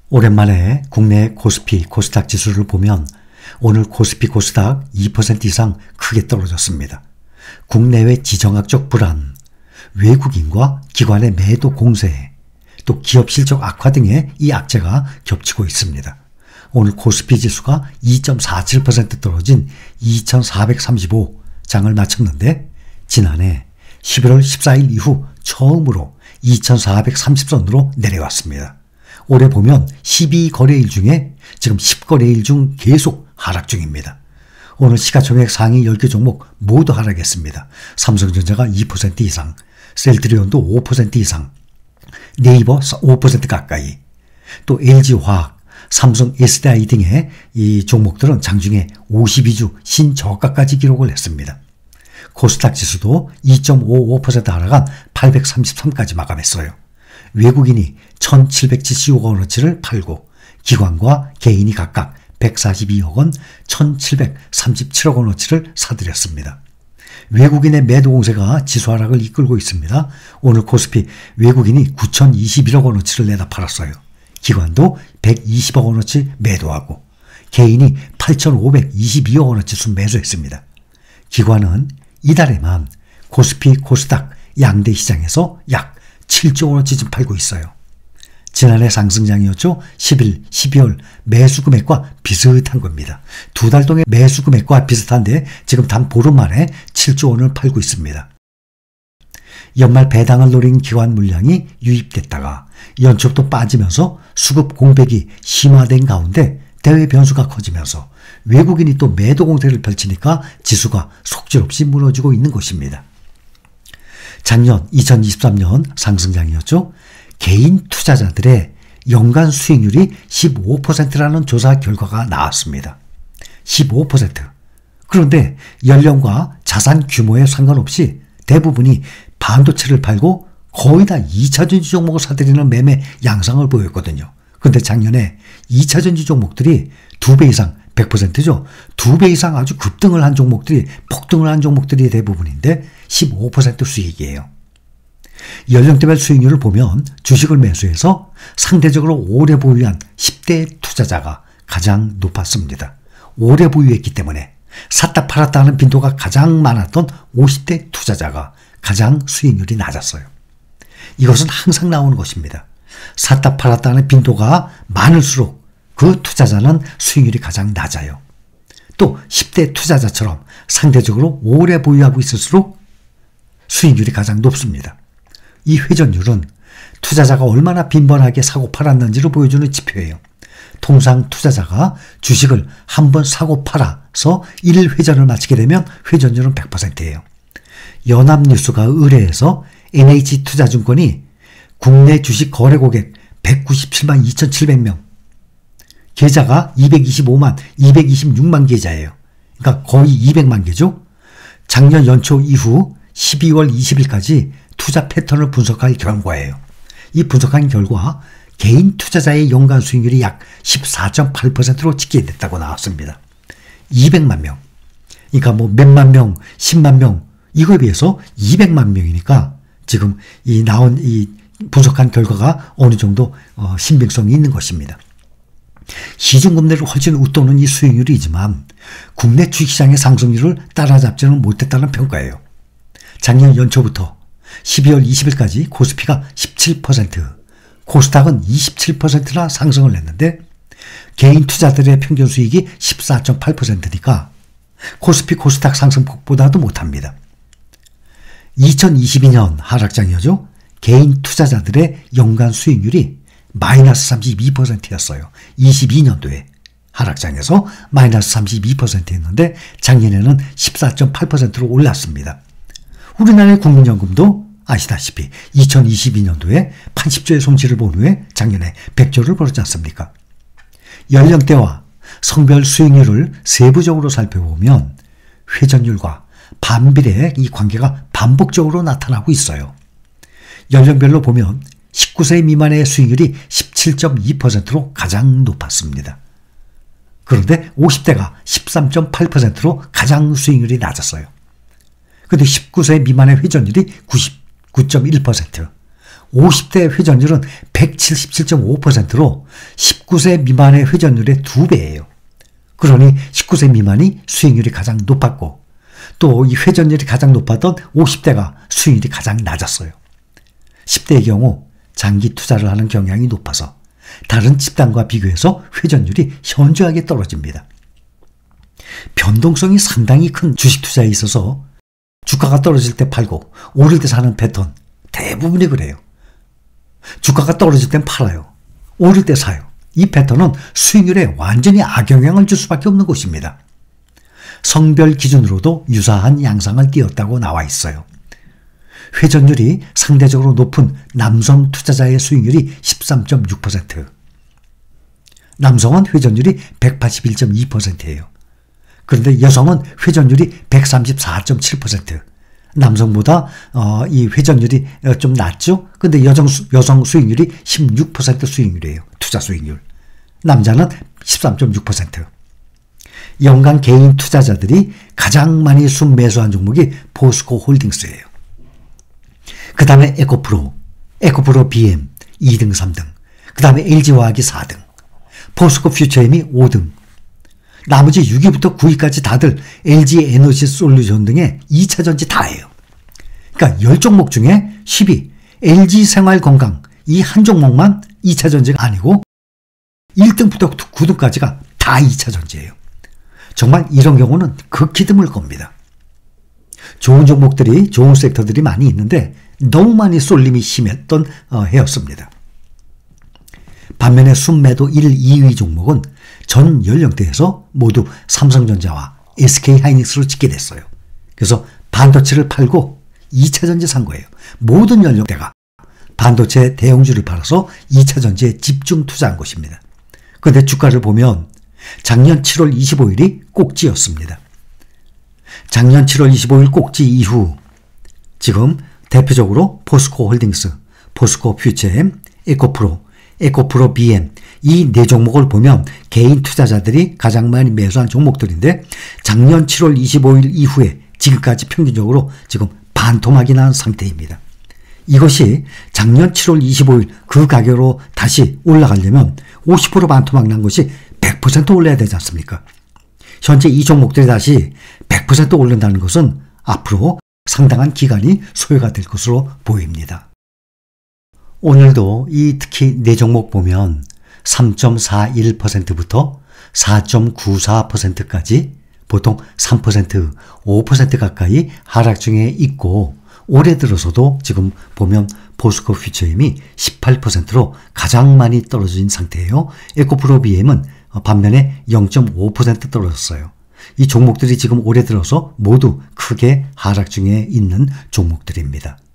오랜만에 국내 코스피, 코스닥 지수를 보면 오늘 코스피, 코스닥 2% 이상 크게 떨어졌습니다. 국내외 지정학적 불안, 외국인과 기관의 매도 공세, 또 기업 실적 악화 등의 이 악재가 겹치고 있습니다. 오늘 코스피 지수가 2.47% 떨어진 2435 장을 마쳤는데 지난해 11월 14일 이후 처음으로 2430선으로 내려왔습니다. 올해 보면 12거래일 중에 지금 10거래일 중 계속 하락 중입니다. 오늘 시가총액 상위 10개 종목 모두 하락했습니다. 삼성전자가 2% 이상, 셀트리온도 5% 이상, 네이버 5% 가까이, 또 LG화학, 삼성 SDI 등의 이 종목들은 장중에 52주 신저가까지 기록을 했습니다. 코스닥 지수도 2.55% 하락한 833까지 마감했어요. 외국인이 1775억 원어치를 팔고 기관과 개인이 각각 142억 원, 1737억 원어치를 사들였습니다. 외국인의 매도 공세가 지수 하락을 이끌고 있습니다. 오늘 코스피 외국인이 9021억 원어치를 내다 팔았어요. 기관도 120억 원어치 매도하고 개인이 8522억 원어치 순매수했습니다. 기관은 이달에만 코스피, 코스닥 양대 시장에서 약 7조 원어치쯤 팔고 있어요. 지난해 상승장이었죠. 11, 12월 매수 금액과 비슷한 겁니다. 두 달 동의 매수 금액과 비슷한데 지금 단 보름 만에 7조 원을 팔고 있습니다. 연말 배당을 노린 기관 물량이 유입됐다가 연초부터 빠지면서 수급 공백이 심화된 가운데 대외 변수가 커지면서 외국인이 또 매도 공세를 펼치니까 지수가 속절없이 무너지고 있는 것입니다. 작년 2023년 상승장이었죠. 개인 투자자들의 연간 수익률이 15%라는 조사 결과가 나왔습니다. 15%. 그런데 연령과 자산 규모에 상관없이 대부분이 반도체를 팔고 거의 다 2차전지 종목을 사들이는 매매 양상을 보였거든요. 그런데 작년에 2차전지 종목들이 2배 이상, 100%죠. 2배 이상 아주 급등을 한 종목들이, 폭등을 한 종목들이 대부분인데 15% 수익이에요. 연령대별 수익률을 보면 주식을 매수해서 상대적으로 오래 보유한 10대 투자자가 가장 높았습니다. 오래 보유했기 때문에 샀다 팔았다 하는 빈도가 가장 많았던 50대 투자자가 가장 수익률이 낮았어요. 이것은 항상 나오는 것입니다. 샀다 팔았다 하는 빈도가 많을수록 그 투자자는 수익률이 가장 낮아요. 또 10대 투자자처럼 상대적으로 오래 보유하고 있을수록 수익률이 가장 높습니다. 이 회전율은 투자자가 얼마나 빈번하게 사고 팔았는지를 보여주는 지표예요. 통상 투자자가 주식을 한번 사고 팔아서 1회전을 마치게 되면 회전율은 100%예요. 연합뉴스가 의뢰해서 NH투자증권이 국내 주식 거래 고객 197만 2,700명, 계좌가 226만 계좌예요. 그러니까 거의 200만 개죠. 작년 연초 이후 12월 20일까지 투자 패턴을 분석할 결과예요. 이 분석한 결과 개인 투자자의 연간 수익률이 약 14.8%로 집계됐다고 나왔습니다. 200만 명. 그러니까 뭐 몇만 명, 10만 명, 이거에 비해서 200만 명이니까 지금 이 나온 이 분석한 결과가 어느 정도 신빙성이 있는 것입니다. 시중금리를 훨씬 웃도는 이 수익률이지만 국내 주식시장의 상승률을 따라잡지는 못했다는 평가예요. 작년 연초부터 12월 20일까지 코스피가 17%, 코스닥은 27%나 상승을 했는데 개인 투자들의 평균 수익이 14.8%니까 코스피, 코스닥 상승폭보다도 못합니다. 2022년 하락장이었죠. 개인 투자자들의 연간 수익률이 마이너스 32%였어요. 22년도에 하락장에서 마이너스 32%였는데 작년에는 14.8%로 올랐습니다. 우리나라의 국민연금도 아시다시피 2022년도에 80조의 손실을 본 후에 작년에 100조를 벌었지 않습니까? 연령대와 성별 수익률을 세부적으로 살펴보면 회전율과 반비례의 이 관계가 반복적으로 나타나고 있어요. 연령별로 보면 19세 미만의 수익률이 17.2%로 가장 높았습니다. 그런데 50대가 13.8%로 가장 수익률이 낮았어요. 그런데 19세 미만의 회전율이 99.1%, 50대 회전율은 177.5%로 19세 미만의 회전율의 2배예요. 그러니 19세 미만이 수익률이 가장 높았고 또 이 회전율이 가장 높았던 50대가 수익률이 가장 낮았어요. 10대의 경우 장기 투자를 하는 경향이 높아서 다른 집단과 비교해서 회전율이 현저하게 떨어집니다. 변동성이 상당히 큰 주식 투자에 있어서 주가가 떨어질 때 팔고 오를 때 사는 패턴 대부분이 그래요. 주가가 떨어질 땐 팔아요. 오를 때 사요. 이 패턴은 수익률에 완전히 악영향을 줄 수밖에 없는 것입니다. 성별 기준으로도 유사한 양상을 띄었다고 나와 있어요. 회전율이 상대적으로 높은 남성 투자자의 수익률이 13.6%, 남성은 회전율이 181.2%예요. 그런데 여성은 회전율이 134.7%, 남성보다 이 회전율이 좀 낮죠? 근데 여성 수익률이 16% 수익률이에요. 투자 수익률. 남자는 13.6%. 연간 개인 투자자들이 가장 많이 순매수한 종목이 포스코 홀딩스예요. 그 다음에 에코프로 BM 2등, 3등. 그 다음에 LG화학이 4등. 포스코 퓨처엠이 5등. 나머지 6위부터 9위까지 다들 LG에너지 솔루션 등의 2차전지 다예요. 그러니까 10종목 중에 10위 LG생활건강 이 한 종목만 2차전지가 아니고 1등부터 9등까지가 다 2차전지예요. 정말 이런 경우는 극히 드물 겁니다. 좋은 종목들이, 좋은 섹터들이 많이 있는데 너무 많이 쏠림이 심했던 해였습니다. 반면에 순매도 1, 2위 종목은 전 연령대에서 모두 삼성전자와 SK하이닉스로 찍게 됐어요. 그래서 반도체를 팔고 2차전지 산 거예요. 모든 연령대가 반도체 대형주를 팔아서 2차전지에 집중 투자한 것입니다. 그런데 주가를 보면 작년 7월 25일이 꼭지였습니다. 작년 7월 25일 꼭지 이후 지금 대표적으로 포스코 홀딩스, 포스코 퓨처엠, 에코프로 BM 이 네 종목을 보면 개인 투자자들이 가장 많이 매수한 종목들인데 작년 7월 25일 이후에 지금까지 평균적으로 지금 반토막이 난 상태입니다. 이것이 작년 7월 25일 그 가격으로 다시 올라가려면 50% 반토막 난 것이 100% 올라야 되지 않습니까? 현재 이 종목들이 다시 100% 오른다는 것은 앞으로 상당한 기간이 소요가 될 것으로 보입니다. 오늘도 이 특히 네 종목 보면 3.41%부터 4.94%까지 보통 3%, 5% 가까이 하락 중에 있고 올해 들어서도 지금 보면 포스코 퓨처엠이 18%로 가장 많이 떨어진 상태예요. 에코프로 BM은 반면에 0.5% 떨어졌어요. 이 종목들이 지금 올해 들어서 모두 크게 하락 중에 있는 종목들입니다.